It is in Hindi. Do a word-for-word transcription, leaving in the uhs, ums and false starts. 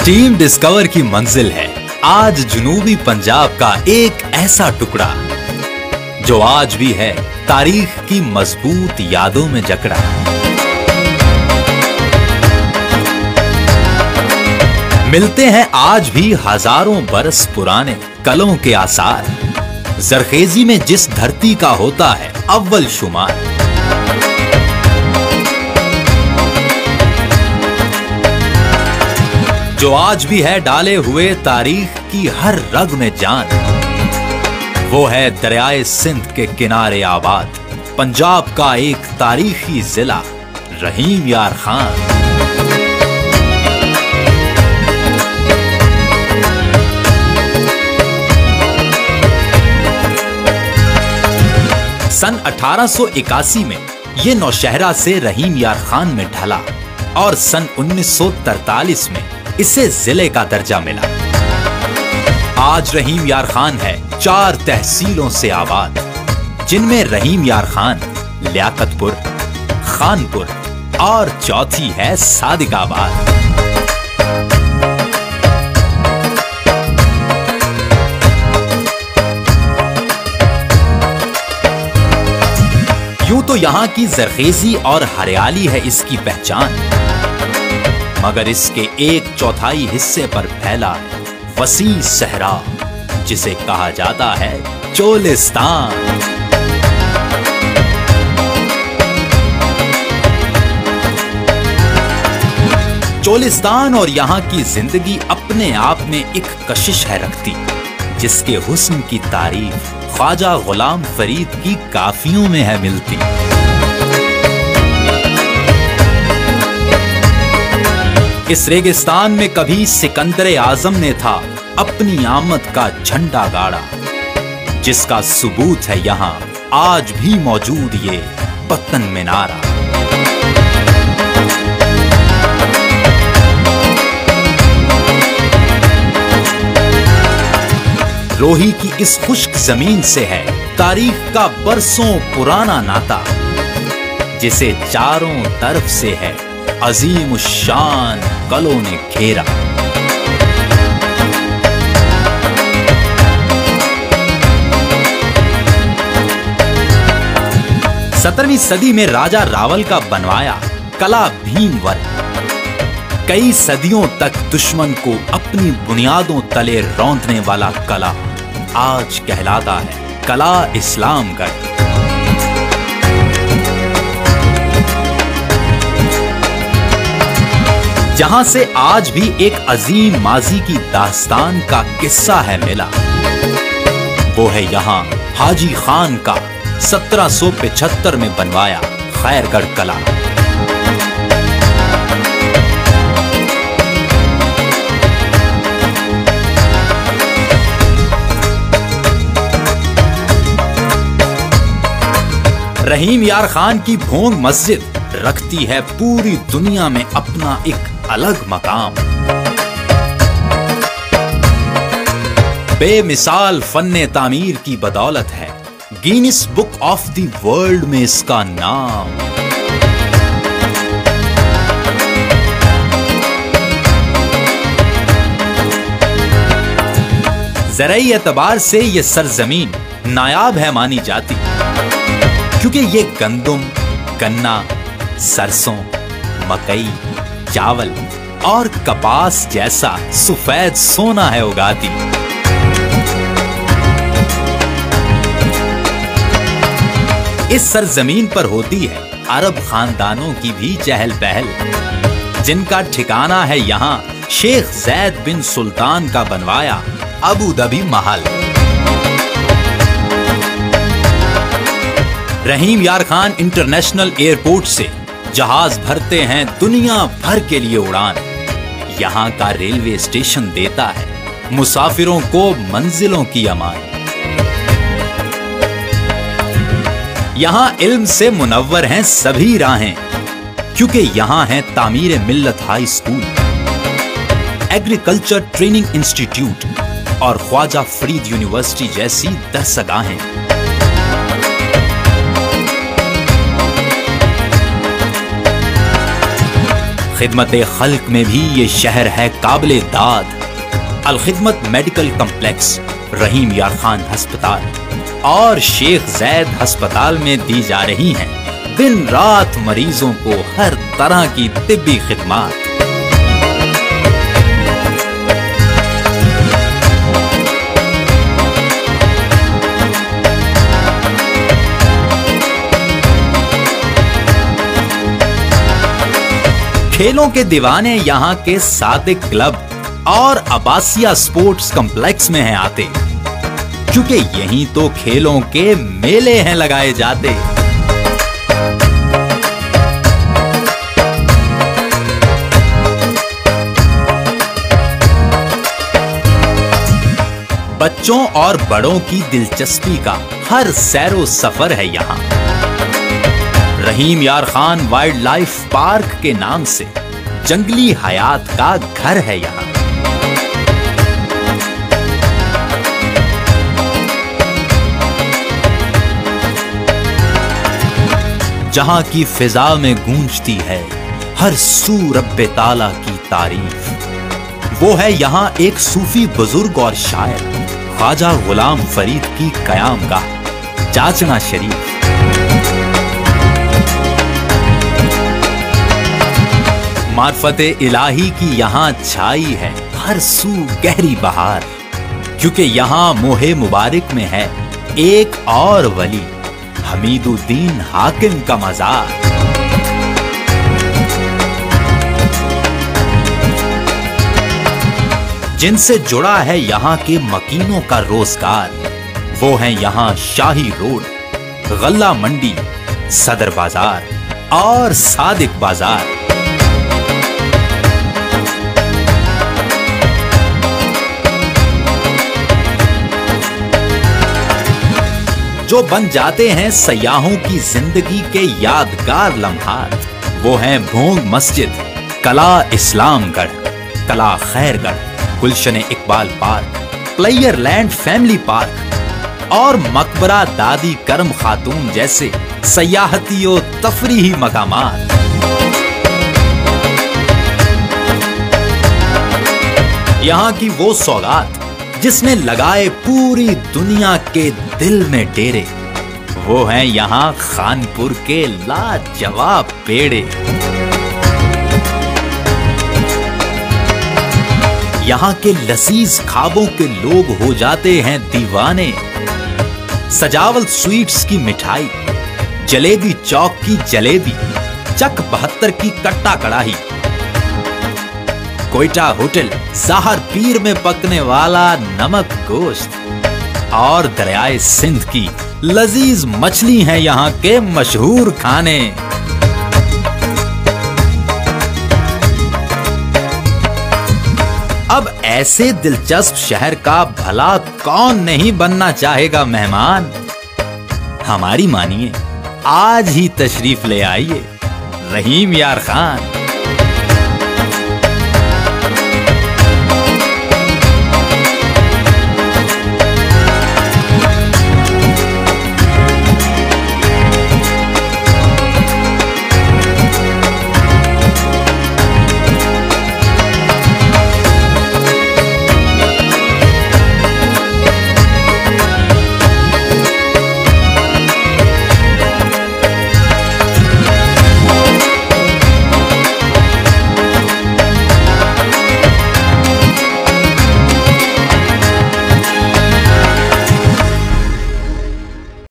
टीम डिस्कवर की मंजिल है आज जुनूबी पंजाब का एक ऐसा टुकड़ा जो आज भी है तारीख की मजबूत यादों में जकड़ा। मिलते हैं आज भी हजारों बरस पुराने कलों के आसार, जरखेजी में जिस धरती का होता है अव्वल शुमार। जो आज भी है डाले हुए तारीख की हर रग में जान, वो है दरियाए सिंध के किनारे आबाद पंजाब का एक तारीखी जिला रहीम यार खान। सन अठारह सौ इक्यासी में ये नौशहरा से रहीम यार खान में ढला और सन उन्नीस सौ तैंतालीस में इसे जिले का दर्जा मिला। आज रहीम यार खान है चार तहसीलों से आबाद, जिनमें रहीम यार खान, लियाकतपुर, खानपुर और चौथी है सादिकाबाद। यूं तो यहाँ की जरखेजी और हरियाली है इसकी पहचान, मगर इसके एक चौथाई हिस्से पर फैला है वसी सहरा जिसे कहा जाता है चोलिस्तान। चोलिस्तान और यहाँ की जिंदगी अपने आप में एक कशिश है रखती, जिसके हुस्न की तारीफ ख्वाजा गुलाम फरीद की काफियों में है मिलती। इस रेगिस्तान में कभी सिकंदर आजम ने था अपनी आमद का झंडा गाड़ा, जिसका सबूत है यहाँ आज भी मौजूद ये पत्तन मीनारा। रोही की इस खुश्क जमीन से है तारीख का बरसों पुराना नाता, जिसे चारों तरफ से है अजीम शान कलों ने घेरा। सत्रहवीं सदी में राजा रावल का बनवाया कला भीमवर कई सदियों तक दुश्मन को अपनी बुनियादों तले रौंदने वाला कला आज कहलाता है कला इस्लामगढ़। जहां से आज भी एक अजीम माजी की दास्तान का किस्सा है मिला, वो है यहाँ हाजी खान का सत्रह सौ पचहत्तर में बनवाया खैरगढ़ कला। रहीम यार खान की भोंग मस्जिद रखती है पूरी दुनिया में अपना एक अलग मकाम। बेमिसाल फन्ने तामीर की बदौलत है Guinness book of the world में इसका नाम। ज़राई एतबार से ये सरजमीन नायाब है मानी जाती, क्योंकि ये गंदुम, गन्ना, सरसों, मकई, चावल और कपास जैसा सफेद सोना है उगाती। इस सरजमीन पर होती है अरब खानदानों की भी चहल पहल, जिनका ठिकाना है यहाँ शेख जैद बिन सुल्तान का बनवाया अबू धाबी महल। रहीम यार खान इंटरनेशनल एयरपोर्ट से जहाज भरते हैं दुनिया भर के लिए उड़ान। यहाँ का रेलवे स्टेशन देता है मुसाफिरों को मंजिलों की अमान। यहाँ इल्म से मुनव्वर हैं सभी राहें, क्योंकि यहाँ है Tameer Millat high school, agriculture training institute और ख्वाजा फरीद यूनिवर्सिटी जैसी दरसगाहें। खिदमत खल्क में भी ये शहर है काबिले दाद। अल खिदमत मेडिकल कम्प्लेक्स, रहीम यार खान अस्पताल और शेख जैद अस्पताल में दी जा रही हैं दिन रात मरीजों को हर तरह की तिब्बी खिदमत। खेलों के दीवाने यहाँ के सादिक क्लब और अब्बासिया स्पोर्ट्स कॉम्प्लेक्स में हैं आते, क्योंकि यहीं तो खेलों के मेले हैं लगाए जाते। बच्चों और बड़ों की दिलचस्पी का हर सैरो सफर है यहाँ। रहीम यार खान वाइल्ड लाइफ पार्क के नाम से जंगली हयात का घर है यहाँ। जहां की फिजा में गूंजती है हर सू रब्बे ताला की तारीफ। वो है यहाँ एक सूफी बुजुर्ग और शायर ख्वाजा गुलाम फरीद की कयामगाह चाचना शरीफ। मार्फते इलाही की यहाँ छाई है हर सू गहरी बहार, क्योंकि यहाँ मोहे मुबारक में है एक और वली हमीदुद्दीन हाकिम का मजार। जिनसे जुड़ा है यहाँ के मकीनों का रोजगार। वो हैं यहाँ शाही रोड, गल्ला मंडी, सदर बाजार और सादिक बाजार। जो बन जाते हैं सयाहों की जिंदगी के यादगार लम्हात। वो हैं भोंग मस्जिद, Kala Islamgarh, Kala Khairgarh, Gulshan Iqbal park, player land family park और मकबरा दादी करम खातून जैसे सयाहती और तफरीही मकामात। यहाँ की वो सौगात जिसने लगाए पूरी दुनिया के दिल में डेरे। वो हैं यहाँ खानपुर के लाजवाब पेड़े। यहाँ के लजीज खाबों के लोग हो जाते हैं दीवाने। सजावल स्वीट्स की मिठाई, जलेबी चौक की जलेबी, चक बहत्तर की कट्टा कड़ाही, कोयटा होटल ज़ाहर पीर में पकने वाला नमक गोश्त और दरियाए सिंध की लजीज मछली हैं यहाँ के मशहूर खाने। अब ऐसे दिलचस्प शहर का भला कौन नहीं बनना चाहेगा मेहमान। हमारी मानिए, आज ही तशरीफ ले आइए रहीम यार खान।